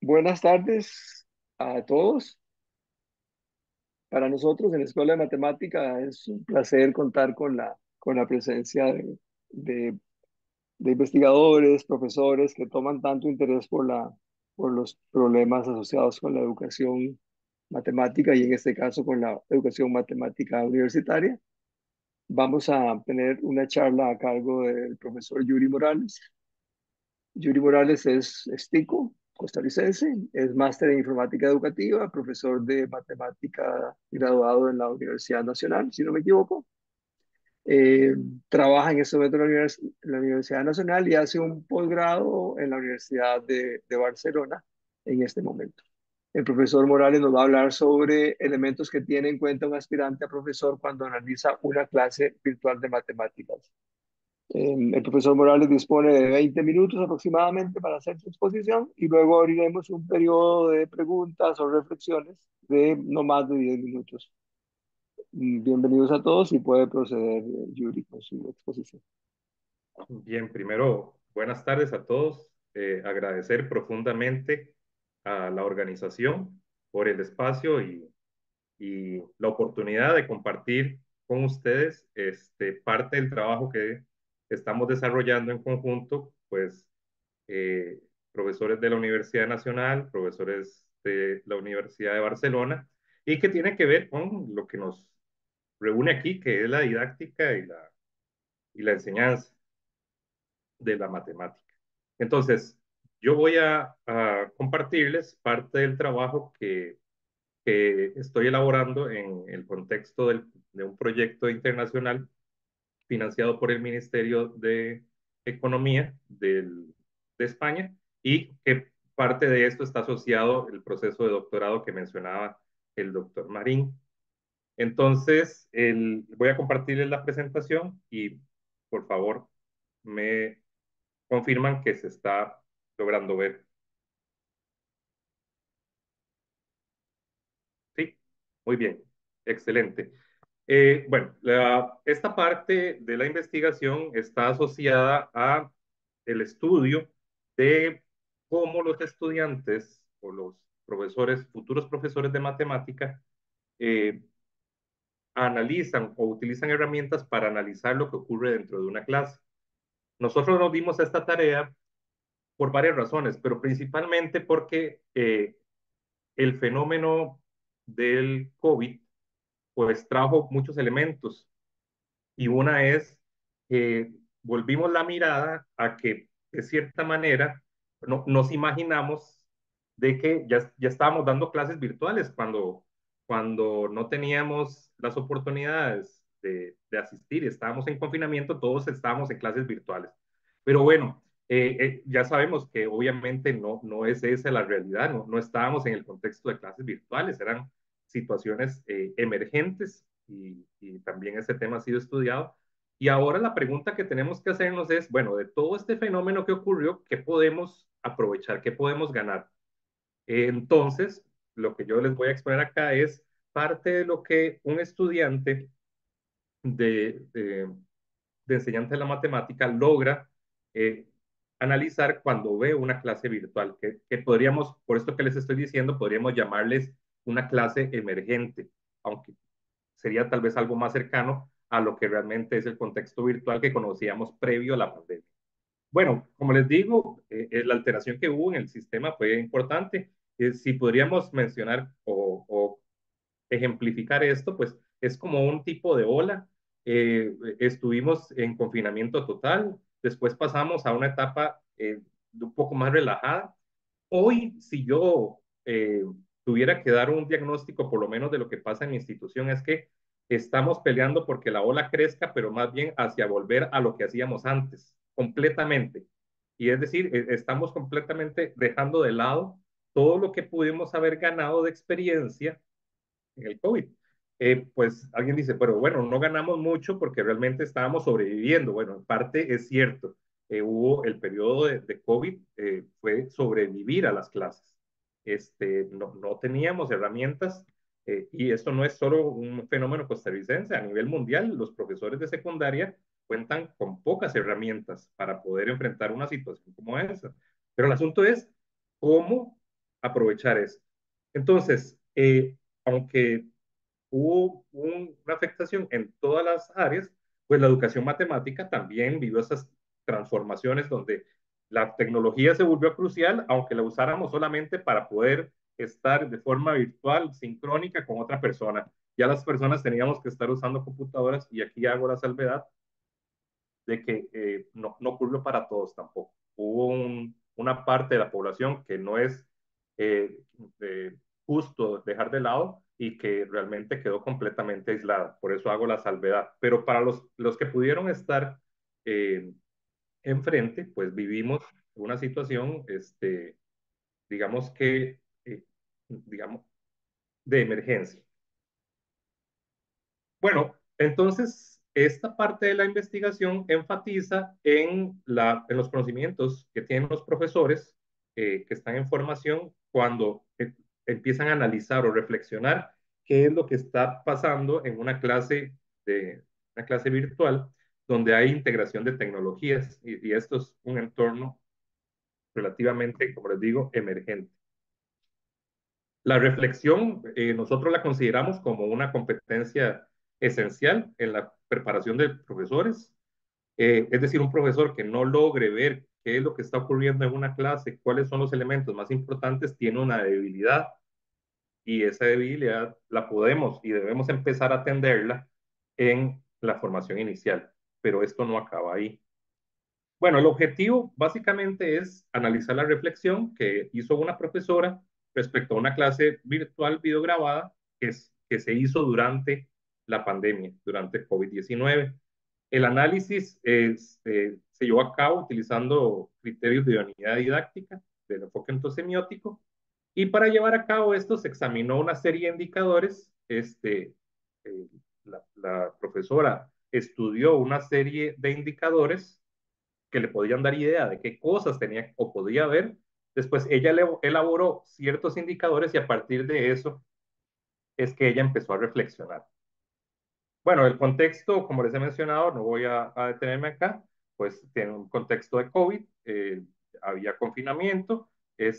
Buenas tardes a todos. Para nosotros en la Escuela de Matemática es un placer contar con la presencia de, de investigadores, profesores que toman tanto interés por los problemas asociados con la educación matemática y en este caso con la educación matemática universitaria. Vamos a tener una charla a cargo del profesor Yuri Morales. Yuri Morales es tico, costarricense, es máster en informática educativa, profesor de matemática graduado en la Universidad Nacional, si no me equivoco. Eh, Trabaja en este momento en la Universidad Nacional y hace un posgrado en la Universidad de Barcelona en este momento. El profesor Morales nos va a hablar sobre elementos que tiene en cuenta un aspirante a profesor cuando analiza una clase virtual de matemáticas. El profesor Morales dispone de 20 minutos aproximadamente para hacer su exposición y luego abriremos un periodo de preguntas o reflexiones de no más de 10 minutos. Bienvenidos a todos y puede proceder Yuri con su exposición. Bien, primero, buenas tardes a todos. Agradecer profundamente a la organización por el espacio y la oportunidad de compartir con ustedes parte del trabajo que estamos desarrollando en conjunto, pues eh, profesores de la Universidad Nacional, profesores de la Universidad de Barcelona, y que tiene que ver con lo que nos reúne aquí, que es la didáctica y la enseñanza de la matemática. Entonces, yo voy a compartirles parte del trabajo que estoy elaborando en el contexto de un proyecto internacional financiado por el Ministerio de Economía de España y que parte de esto está asociado el proceso de doctorado que mencionaba el doctor Marín. Entonces, voy a compartirles la presentación y por favor me confirman que se está logrando ver. Sí, muy bien, excelente. Bueno, esta parte de la investigación está asociada a el estudio de cómo los estudiantes o los profesores, futuros profesores de matemática, eh, analizan o utilizan herramientas para analizar lo que ocurre dentro de una clase. Nosotros nos dimos esta tarea por varias razones, pero principalmente porque el fenómeno del COVID pues trajo muchos elementos y una es que volvimos la mirada a que de cierta manera nos imaginamos de que ya estábamos dando clases virtuales cuando no teníamos las oportunidades de asistir, estábamos en confinamiento, todos estábamos en clases virtuales. Pero bueno, ya sabemos que obviamente no es esa la realidad, no estábamos en el contexto de clases virtuales, eran situaciones emergentes y también ese tema ha sido estudiado. Y ahora la pregunta que tenemos que hacernos es, bueno, de todo este fenómeno que ocurrió, ¿qué podemos aprovechar? ¿Qué podemos ganar? Entonces, lo que yo les voy a exponer acá es parte de lo que un estudiante de, de, de enseñanza de la matemática logra eh, analizar cuando ve una clase virtual, que podríamos, por esto que les estoy diciendo, podríamos llamarles una clase emergente, aunque sería tal vez algo más cercano a lo que realmente es el contexto virtual que conocíamos previo a la pandemia. Bueno, como les digo, la alteración que hubo en el sistema fue importante. Si podríamos mencionar o ejemplificar esto, pues es como un tipo de ola. Estuvimos en confinamiento total, después pasamos a una etapa un poco más relajada. Hoy, si yo tuviera que dar un diagnóstico, por lo menos de lo que pasa en mi institución, es que estamos peleando porque la ola crezca, pero más bien hacia volver a lo que hacíamos antes, completamente. Y es decir, estamos completamente dejando de lado todo lo que pudimos haber ganado de experiencia en el COVID. Pues alguien dice, pero bueno, no ganamos mucho porque realmente estábamos sobreviviendo. Bueno, en parte es cierto. Hubo el periodo de COVID, fue sobrevivir a las clases. No teníamos herramientas y esto no es solo un fenómeno costarricense. A nivel mundial, los profesores de secundaria cuentan con pocas herramientas para poder enfrentar una situación como esa. Pero el asunto es cómo aprovechar eso. Entonces, aunque hubo una afectación en todas las áreas, pues la educación matemática también vivió esas transformaciones donde la tecnología se volvió crucial, aunque la usáramos solamente para poder estar de forma virtual, sincrónica con otra persona. Ya las personas teníamos que estar usando computadoras y aquí hago la salvedad de que no ocurrió para todos tampoco. Hubo una parte de la población que no es eh, eh, justo dejar de lado y que realmente quedó completamente aislada. Por eso hago la salvedad. Pero para los que pudieron estar eh, enfrente, pues vivimos una situación, digamos que, digamos, de emergencia. Bueno, entonces, esta parte de la investigación enfatiza en los conocimientos que tienen los profesores que están en formación cuando empiezan a analizar o reflexionar qué es lo que está pasando en una clase virtual donde hay integración de tecnologías y esto es un entorno relativamente, como les digo, emergente. La reflexión, nosotros la consideramos como una competencia esencial en la preparación de profesores. Es decir, un profesor que no logre ver qué es lo que está ocurriendo en una clase, cuáles son los elementos más importantes, tiene una debilidad y esa debilidad la podemos y debemos empezar a atenderla en la formación inicial. Pero esto no acaba ahí. Bueno, el objetivo básicamente es analizar la reflexión que hizo una profesora respecto a una clase virtual videograbada que se hizo durante la pandemia, durante COVID-19. El análisis se llevó a cabo utilizando criterios de idoneidad didáctica, del enfoque entosemiótico, y para llevar a cabo esto se examinó una serie de indicadores. Eh, la profesora estudió una serie de indicadores que le podían dar idea de qué cosas tenía o podía ver. Después ella elaboró ciertos indicadores y a partir de eso es que ella empezó a reflexionar. Bueno, el contexto, como les he mencionado, no voy a detenerme acá, pues tiene un contexto de COVID, había confinamiento,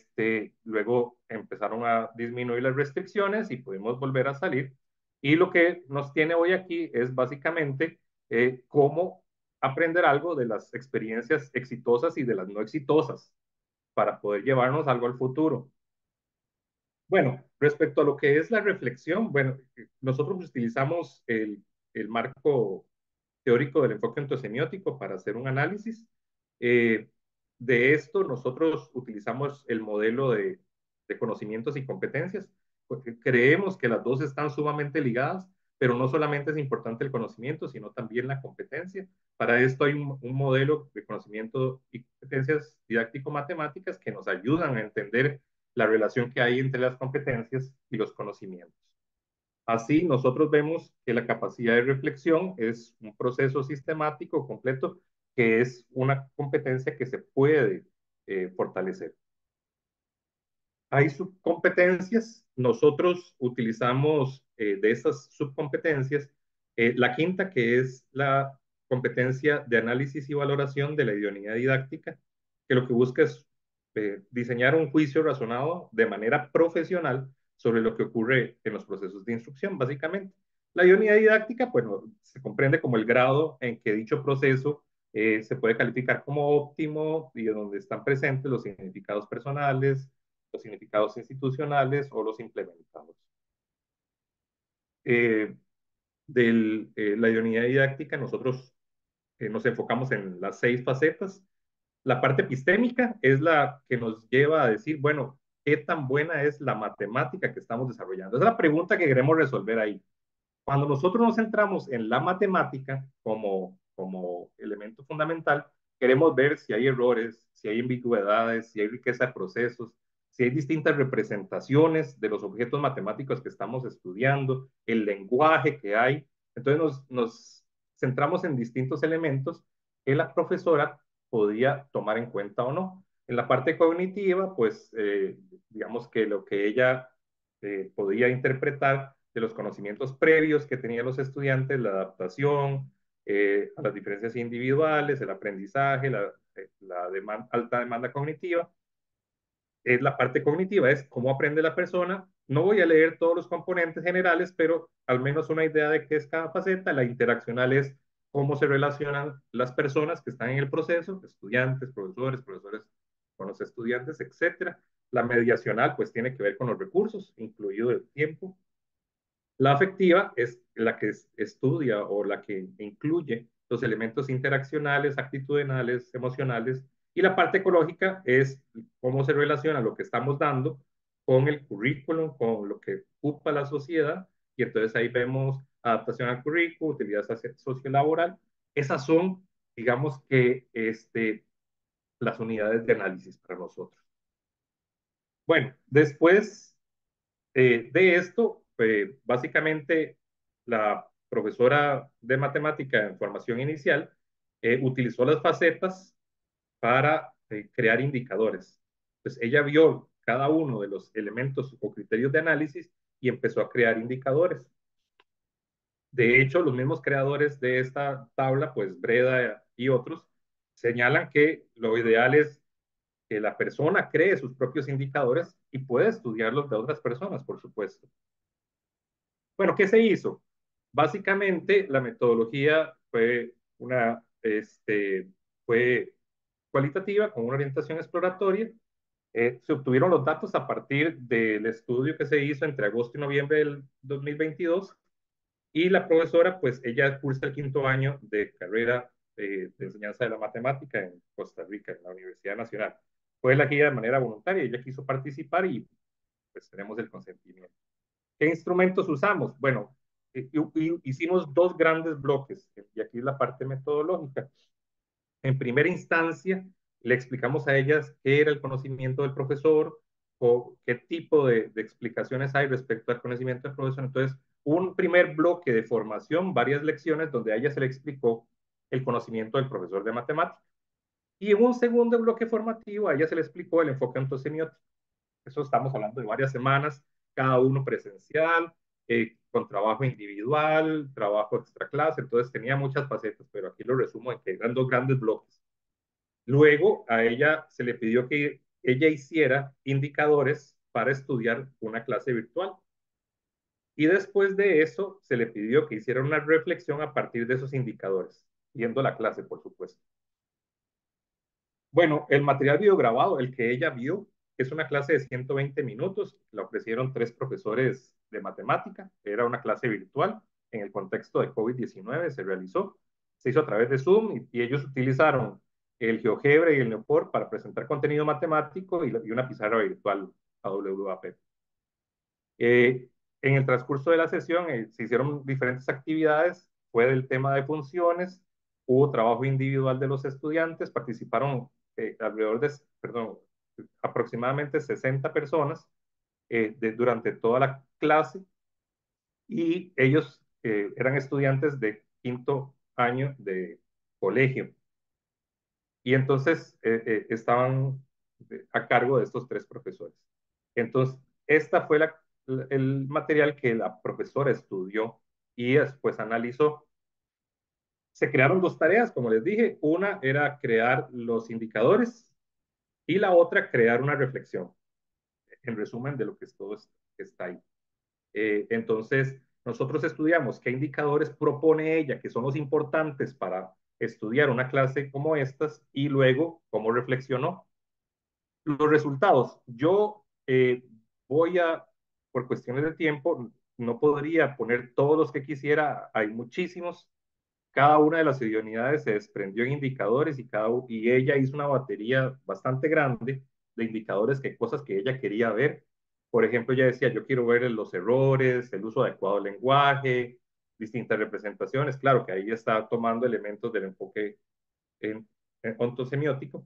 luego empezaron a disminuir las restricciones y pudimos volver a salir. Y lo que nos tiene hoy aquí es básicamente cómo aprender algo de las experiencias exitosas y de las no exitosas para poder llevarnos algo al futuro. Bueno, respecto a lo que es la reflexión, bueno, nosotros utilizamos el marco teórico del enfoque ontosemiótico para hacer un análisis. Eh, de esto, nosotros utilizamos el modelo de conocimientos y competencias, porque creemos que las dos están sumamente ligadas, pero no solamente es importante el conocimiento, sino también la competencia. Para esto hay un modelo de conocimiento y competencias didáctico-matemáticas que nos ayudan a entender la relación que hay entre las competencias y los conocimientos. Así, nosotros vemos que la capacidad de reflexión es un proceso sistemático completo que es una competencia que se puede fortalecer. Hay subcompetencias, nosotros utilizamos de esas subcompetencias la quinta, que es la competencia de análisis y valoración de la idoneidad didáctica, que lo que busca es diseñar un juicio razonado de manera profesional sobre lo que ocurre en los procesos de instrucción, básicamente. La idoneidad didáctica, bueno, se comprende como el grado en que dicho proceso se puede calificar como óptimo y donde están presentes los significados personales, los significados institucionales o los implementados. Eh, la idoneidad didáctica, nosotros nos enfocamos en las 6 facetas. La parte epistémica es la que nos lleva a decir, bueno, ¿qué tan buena es la matemática que estamos desarrollando? Esa es la pregunta que queremos resolver ahí. Cuando nosotros nos centramos en la matemática como elemento fundamental, queremos ver si hay errores, si hay ambigüedades, si hay riqueza de procesos, si hay distintas representaciones de los objetos matemáticos que estamos estudiando, el lenguaje que hay. Entonces nos centramos en distintos elementos que la profesora podía tomar en cuenta o no. En la parte cognitiva, pues digamos que lo que ella podía interpretar de los conocimientos previos que tenían los estudiantes, la adaptación a las diferencias individuales, el aprendizaje, la alta demanda cognitiva. es la parte cognitiva, es cómo aprende la persona. No voy a leer todos los componentes generales, pero al menos una idea de qué es cada faceta. La interaccional es cómo se relacionan las personas que están en el proceso, estudiantes, profesores, profesores con los estudiantes, etcétera. La mediacional, pues tiene que ver con los recursos, incluido el tiempo. La afectiva es la que estudia o la que incluye los elementos interaccionales, actitudinales, emocionales. Y la parte ecológica es cómo se relaciona lo que estamos dando con el currículum, con lo que ocupa la sociedad. Y entonces ahí vemos adaptación al currículum, utilidad sociolaboral. Esas son, digamos que, las unidades de análisis para nosotros. Bueno, después de esto, básicamente la profesora de matemática en formación inicial utilizó las facetas para crear indicadores. Entonces, ella vio cada uno de los elementos o criterios de análisis y empezó a crear indicadores. De hecho, los mismos creadores de esta tabla, pues Breda y otros, señalan que lo ideal es que la persona cree sus propios indicadores y puede estudiarlos de otras personas, por supuesto. Bueno, ¿qué se hizo? Básicamente, la metodología fue cualitativa, con una orientación exploratoria. Se obtuvieron los datos a partir del estudio que se hizo entre agosto y noviembre del 2022 y la profesora, pues ella cursa el quinto año de carrera de enseñanza de la matemática en Costa Rica, en la Universidad Nacional. Fue elegida de manera voluntaria, ella quiso participar y pues tenemos el consentimiento. ¿Qué instrumentos usamos? Bueno, hicimos dos grandes bloques, y aquí es la parte metodológica. En primera instancia, le explicamos a ellas qué era el conocimiento del profesor o qué tipo de explicaciones hay respecto al conocimiento del profesor. Entonces, un primer bloque de formación, varias lecciones donde a ella se le explicó el conocimiento del profesor de matemáticas. Y en un segundo bloque formativo, a ella se le explicó el enfoque ontosemiótico. Eso estamos hablando de varias semanas, cada uno presencial, con trabajo individual, trabajo extra clase, entonces tenía muchas facetas, pero aquí lo resumo en que eran dos grandes bloques. Luego a ella se le pidió que ella hiciera indicadores para estudiar una clase virtual. Y después de eso se le pidió que hiciera una reflexión a partir de esos indicadores, viendo la clase, por supuesto. Bueno, el material videograbado, el que ella vio, es una clase de 120 minutos, la ofrecieron tres profesores de matemática, era una clase virtual, en el contexto de COVID-19 se realizó, se hizo a través de Zoom y ellos utilizaron el GeoGebra y el Neopor para presentar contenido matemático y una pizarra virtual AWAP. Eh, en el transcurso de la sesión se hicieron diferentes actividades, fue del tema de funciones, hubo trabajo individual de los estudiantes, participaron alrededor de, perdón, aproximadamente 60 personas durante toda la clase y ellos eran estudiantes de quinto año de colegio y entonces estaban a cargo de estos tres profesores. Entonces, esta fue el material que la profesora estudió y después analizó. Se crearon dos tareas, como les dije. Una era crear los indicadores y la otra crear una reflexión, en resumen de lo que todo está ahí. Entonces, nosotros estudiamos qué indicadores propone ella, que son los importantes para estudiar una clase como estas, y luego cómo reflexionó. Los resultados, yo voy a, por cuestiones de tiempo, no podría poner todos los que quisiera, hay muchísimos. Cada una de las idoneidades se desprendió en indicadores y ella hizo una batería bastante grande de indicadores, que cosas que ella quería ver. Por ejemplo, ella decía, yo quiero ver los errores, el uso adecuado del lenguaje, distintas representaciones. Claro que ahí está tomando elementos del enfoque en, en ontosemiótico.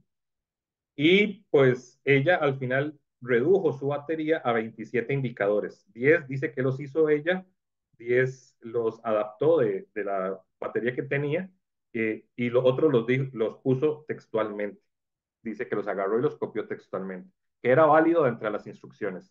Y pues ella al final redujo su batería a 27 indicadores. 10 dice que los hizo ella, 10 los adaptó de la batería que tenía y los otros los puso textualmente. Dice que los agarró y los copió textualmente, que era válido entre las instrucciones.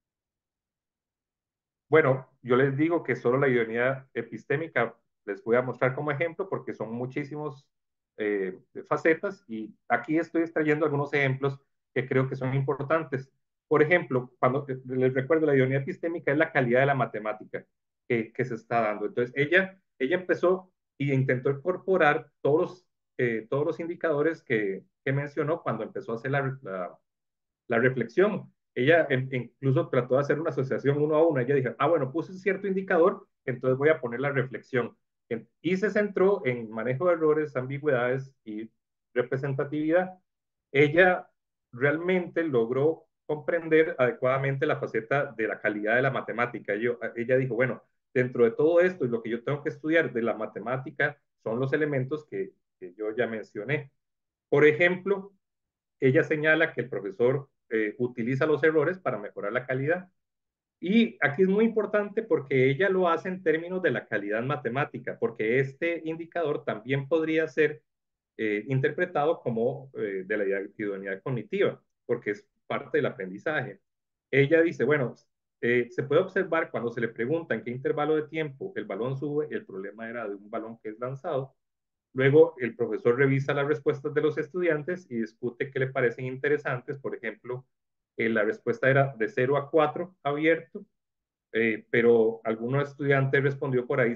Bueno, yo les digo que solo la idoneidad epistémica les voy a mostrar como ejemplo porque son muchísimos facetas y aquí estoy extrayendo algunos ejemplos que creo que son importantes. Por ejemplo, cuando les recuerdo, la idoneidad epistémica es la calidad de la matemática que se está dando. Entonces, ella empezó y intentó incorporar todos los indicadores que mencionó cuando empezó a hacer la reflexión. Ella incluso trató de hacer una asociación uno a uno. Ella dijo, ah, bueno, puse cierto indicador, entonces voy a poner la reflexión. Y se centró en manejo de errores, ambigüedades y representatividad. Ella realmente logró comprender adecuadamente la faceta de la calidad de la matemática. Ella dijo, bueno, dentro de todo esto y lo que yo tengo que estudiar de la matemática son los elementos que yo ya mencioné. Por ejemplo, ella señala que el profesor utiliza los errores para mejorar la calidad. Y aquí es muy importante porque ella lo hace en términos de la calidad matemática, porque este indicador también podría ser interpretado como de la idoneidad cognitiva, porque es parte del aprendizaje. Ella dice, bueno, se puede observar cuando se le pregunta en qué intervalo de tiempo el balón sube, el problema era de un balón que es lanzado. Luego, el profesor revisa las respuestas de los estudiantes y discute qué le parecen interesantes. Por ejemplo, la respuesta era de 0 a 4 abierto, pero algunos estudiantes respondió por ahí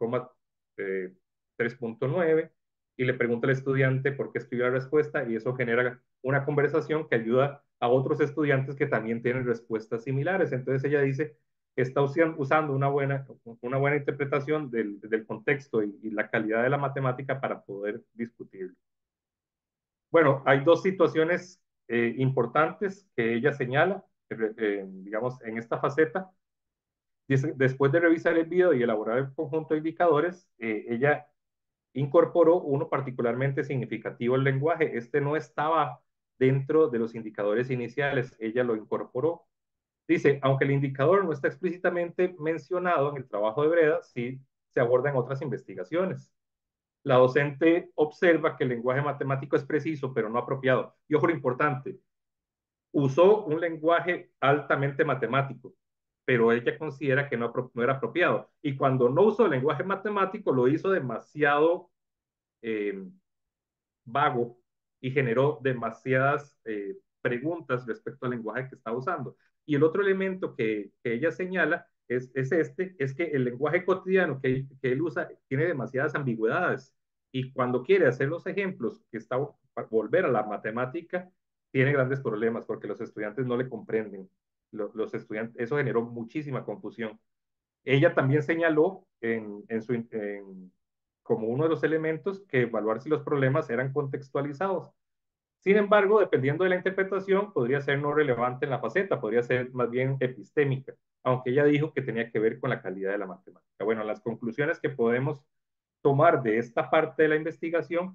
0,3.9 y le pregunta al estudiante por qué escribió la respuesta y eso genera una conversación que ayuda a otros estudiantes que también tienen respuestas similares. Entonces ella dice, está usando una buena interpretación del contexto y la calidad de la matemática para poder discutirlo. Bueno, hay dos situaciones importantes que ella señala, digamos, en esta faceta. Después de revisar el video y elaborar el conjunto de indicadores, ella incorporó uno particularmente significativo al lenguaje. Este no estaba dentro de los indicadores iniciales, ella lo incorporó. Dice, aunque el indicador no está explícitamente mencionado en el trabajo de Breda, sí se aborda en otras investigaciones. La docente observa que el lenguaje matemático es preciso, pero no apropiado. Y ojo, lo importante, usó un lenguaje altamente matemático, pero ella considera que no era apropiado. Y cuando no usó el lenguaje matemático, lo hizo demasiado eh, vago y generó demasiadas preguntas respecto al lenguaje que está usando. Y el otro elemento que ella señala es que el lenguaje cotidiano que él usa tiene demasiadas ambigüedades. Y cuando quiere hacer los ejemplos que está para volver a la matemática, tiene grandes problemas porque los estudiantes no le comprenden. Los estudiantes, eso generó muchísima confusión. Ella también señaló como uno de los elementos que evaluar si los problemas eran contextualizados. Sin embargo, dependiendo de la interpretación, podría ser no relevante en la faceta, podría ser más bien epistémica, aunque ella dijo que tenía que ver con la calidad de la matemática. Bueno, las conclusiones que podemos tomar de esta parte de la investigación,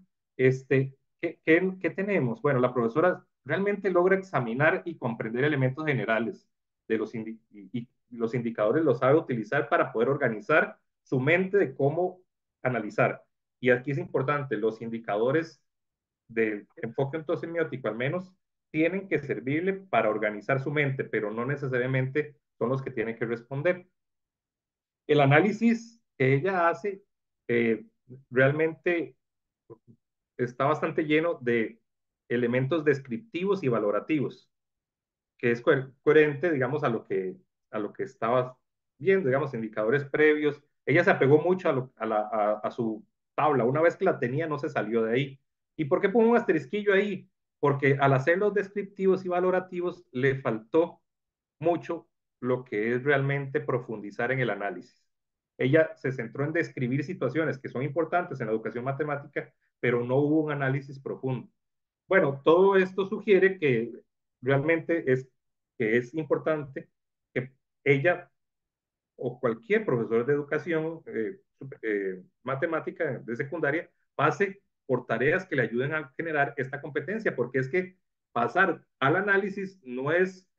¿qué tenemos? Bueno, la profesora realmente logra examinar y comprender elementos generales de y los indicadores los sabe utilizar para poder organizar su mente de cómo analizar. Y aquí es importante, los indicadores del enfoque ontosemiótico al menos tienen que servirle para organizar su mente, pero no necesariamente son los que tienen que responder. El análisis que ella hace eh, realmente está bastante lleno de elementos descriptivos y valorativos, que es coherente, digamos, a lo que estabas viendo, digamos, indicadores previos. Ella se apegó mucho a su tabla. Una vez que la tenía, no se salió de ahí. ¿Y por qué pongo un asterisquillo ahí? Porque al hacer los descriptivos y valorativos, le faltó mucho lo que es realmente profundizar en el análisis. Ella se centró en describir situaciones que son importantes en la educación matemática, pero no hubo un análisis profundo. Bueno, todo esto sugiere que realmente es importante que ella o cualquier profesor de educación matemática de secundaria pase por tareas que le ayuden a generar esta competencia, porque es que pasar al análisis no es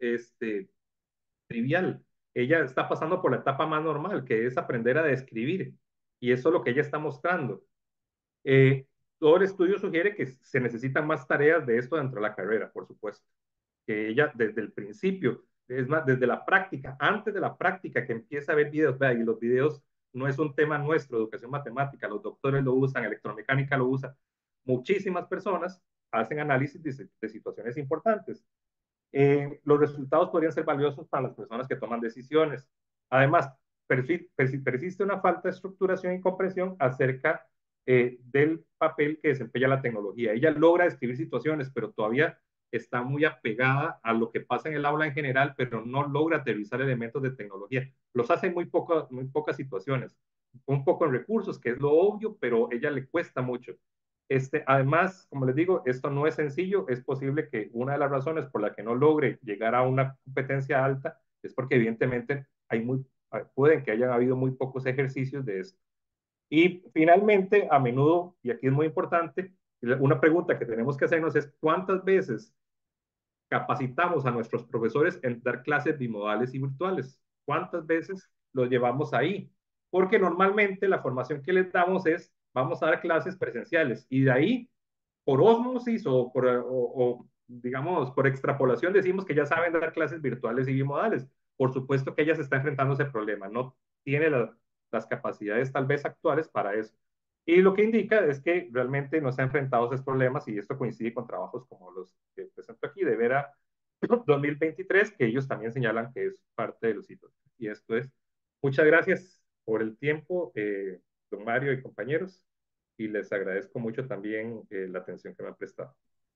trivial. Ella está pasando por la etapa más normal, que es aprender a describir, y eso es lo que ella está mostrando. Eh, Todo el estudio sugiere que se necesitan más tareas de esto dentro de la carrera, por supuesto. Que ella desde el principio, es más, desde la práctica, antes de la práctica, que empieza a ver videos, vea, y los videos no es un tema nuestro, educación matemática, los doctores lo usan, electromecánica lo usa, muchísimas personas hacen análisis de situaciones importantes. los resultados podrían ser valiosos para las personas que toman decisiones. Además, persiste una falta de estructuración y comprensión acerca del papel que desempeña la tecnología. Ella logra describir situaciones, pero todavía está muy apegada a lo que pasa en el aula en general, pero no logra aterrizar elementos de tecnología. Los hace en muy pocas situaciones, un poco en recursos, que es lo obvio, pero a ella le cuesta mucho. Además, como les digo, esto no es sencillo. Es posible que una de las razones por la que no logre llegar a una competencia alta es porque evidentemente pueden que hayan habido muy pocos ejercicios de esto. Y finalmente, a menudo, y aquí es muy importante, una pregunta que tenemos que hacernos es cuántas veces capacitamos a nuestros profesores en dar clases bimodales y virtuales. ¿Cuántas veces los llevamos ahí? Porque normalmente la formación que les damos es, vamos a dar clases presenciales y de ahí, por ósmosis digamos, por extrapolación, decimos que ya saben dar clases virtuales y bimodales. Por supuesto que ella se está enfrentando a ese problema, no tiene las capacidades tal vez actuales para eso. Y lo que indica es que realmente no se ha enfrentado a esos problemas y esto coincide con trabajos como los que presento aquí de Vera 2023, que ellos también señalan que es parte de los hitos. Y esto es, muchas gracias por el tiempo, don Mario y compañeros, y les agradezco mucho también la atención que me han prestado.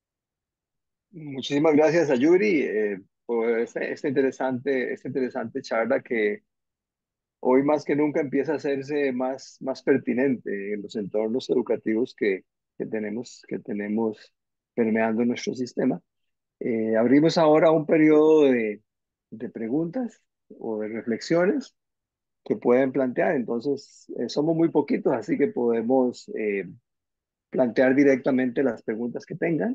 Muchísimas gracias a Yuri por esta interesante charla que hoy más que nunca empieza a hacerse más pertinente en los entornos educativos que tenemos permeando nuestro sistema. Abrimos ahora un periodo de preguntas o de reflexiones que pueden plantear. Entonces, somos muy poquitos, así que podemos plantear directamente las preguntas que tengan,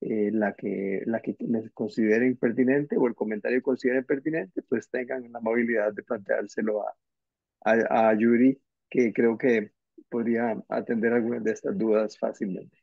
la que les consideren pertinente o el comentario que consideren pertinente, pues tengan la amabilidad de planteárselo a Yuri, que creo que podría atender algunas de estas dudas fácilmente.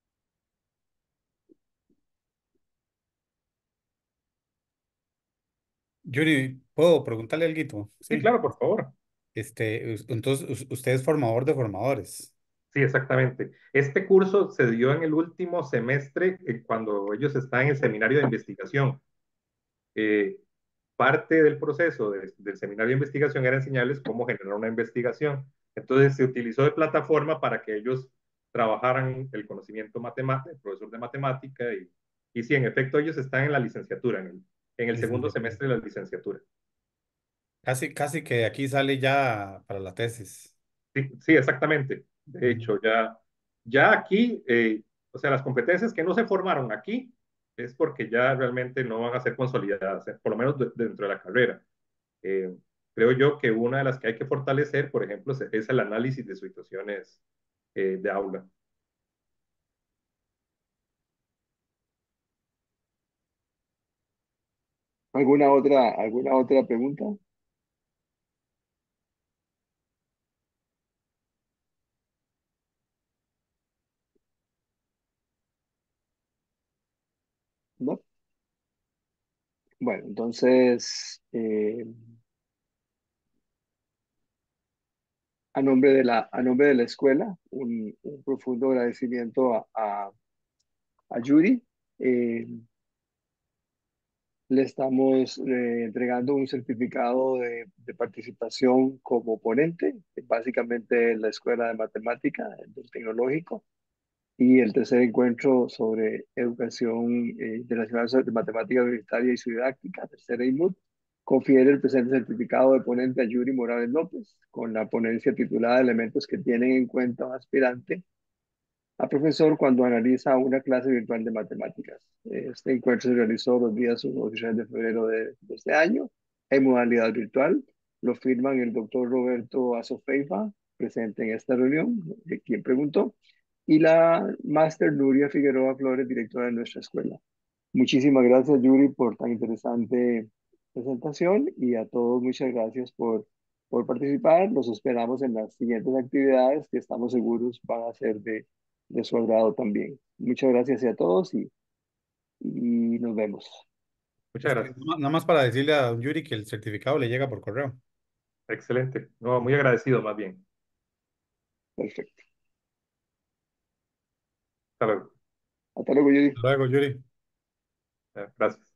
Yuri, ¿puedo preguntarle algo? Sí, Sí. claro, por favor. Entonces, usted es formador de formadores. Sí, exactamente. Este curso se dio en el último semestre, cuando ellos están en el seminario de investigación. Eh, Parte del proceso del seminario de investigación era enseñarles cómo generar una investigación. Entonces se utilizó de plataforma para que ellos trabajaran el conocimiento matemático, el profesor de matemática, y sí, en efecto, ellos están en la licenciatura, en el segundo Licenciatura. semestre de la licenciatura. Casi que aquí sale ya para la tesis. Sí, sí, exactamente. De Ujú. hecho, ya aquí, o sea, las competencias que no se formaron aquí es porque ya realmente no van a ser consolidadas, por lo menos dentro de la carrera. Eh, Creo yo que una de las que hay que fortalecer, por ejemplo, es el análisis de situaciones de aula. Alguna otra pregunta? ¿No? Bueno, entonces, a nombre de la escuela, un profundo agradecimiento a Yuri. Eh, Le estamos entregando un certificado de participación como ponente, básicamente en la Escuela de Matemática del Tecnológico, y el tercer encuentro sobre educación internacional de matemática universitaria y su didáctica, tercera IMUD, confiere el presente certificado de ponente a Yuri Morales López, con la ponencia titulada Elementos que tienen en cuenta un aspirante a profesor cuando analiza una clase virtual de matemáticas. Este encuentro se realizó los días 1 y 3 de febrero de este año en modalidad virtual. Lo firman el doctor Roberto Azofeifa, presente en esta reunión, quien preguntó, y la máster Nuria Figueroa Flores, directora de nuestra escuela. Muchísimas gracias, Yuri, por tan interesante presentación y a todos muchas gracias por participar. Los esperamos en las siguientes actividades que estamos seguros van a ser de su agrado también. Muchas gracias a todos y nos vemos. Muchas gracias. Nada más para decirle a don Yuri que el certificado le llega por correo. Excelente. No, muy agradecido más bien. Perfecto. Hasta luego. Hasta luego, Yuri. Luego, Yuri. Gracias.